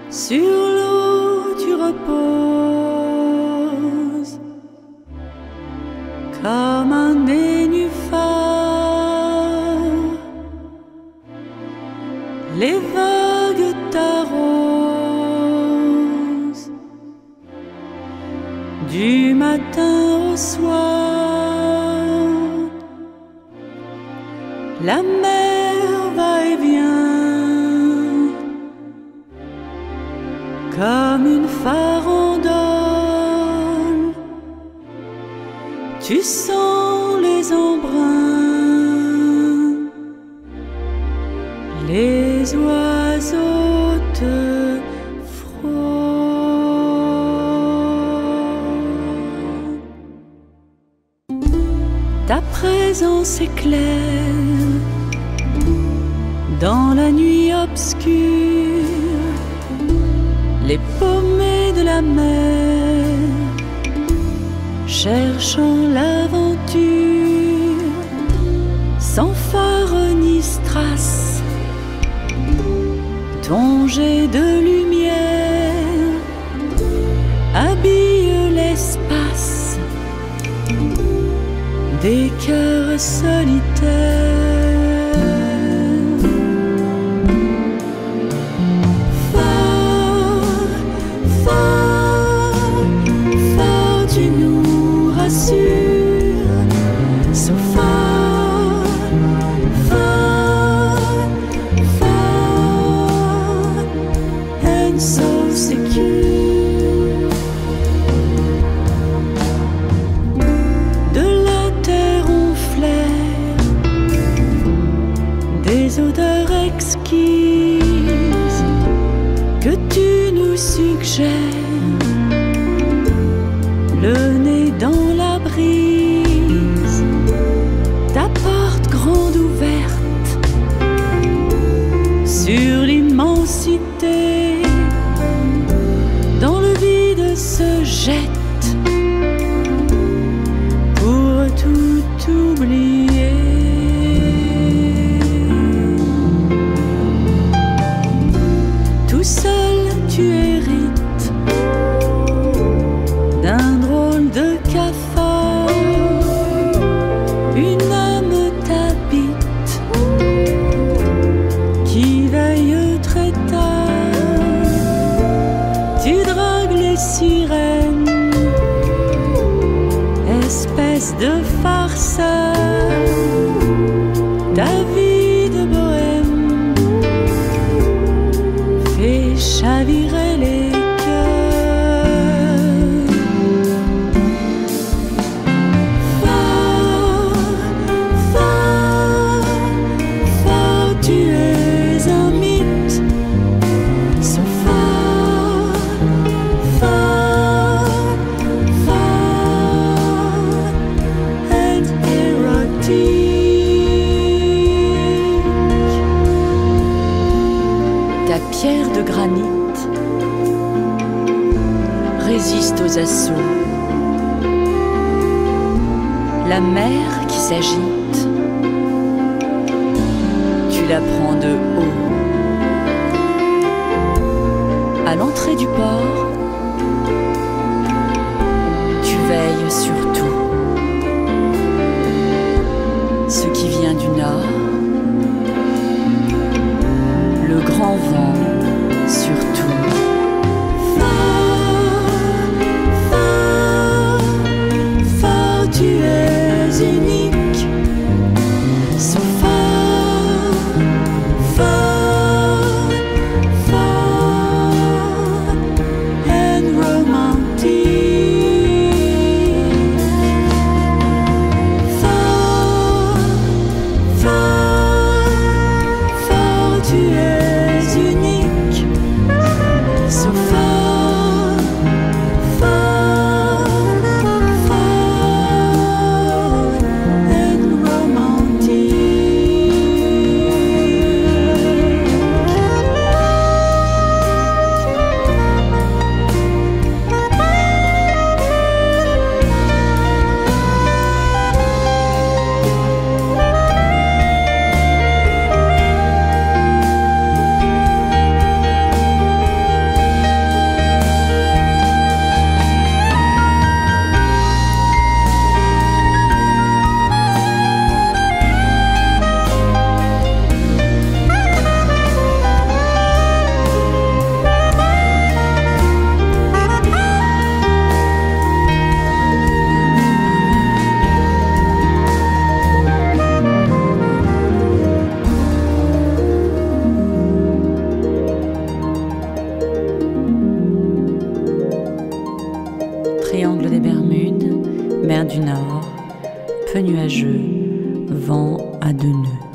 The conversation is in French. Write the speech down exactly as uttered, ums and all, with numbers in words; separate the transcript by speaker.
Speaker 1: Sur l'eau tu reposes comme un nénuphar. Les vagues t'arrosent du matin au soir. La mer va et vient comme une farandole. Tu sens les embruns, les oiseaux te frôlent. Ta présence éclaire dans la nuit obscure les paumées de la mer, cherchant l'aventure, sans phare ni strass. Ton jet de lumière habille l'espace des cœurs solitaires. So far, far, far, and so secure. De la terre on flaire des odeurs exquises que tu nous suggères, le nez dans la brise, ta porte grande ouverte sur l'immensité. Dans le vide se jette pour tout oublier. Tout seul tu hérites d'un drôle de cafard, une âme t'habite qui veille très tard. Tu dragues les sirènes, espèce de farceur. Ta vie de bohème fait chavirer les pierre de granit résiste aux assauts. La mer qui s'agite, tu la prends de haut. À l'entrée du port, tu veilles sur tout. Ce qui vient du nord, le grand vent surtout. Fort, fort, fort, tu es unique. So fort, fort, fort, and romantic. Fort, fort, fort, tu es unique. à deux nœuds.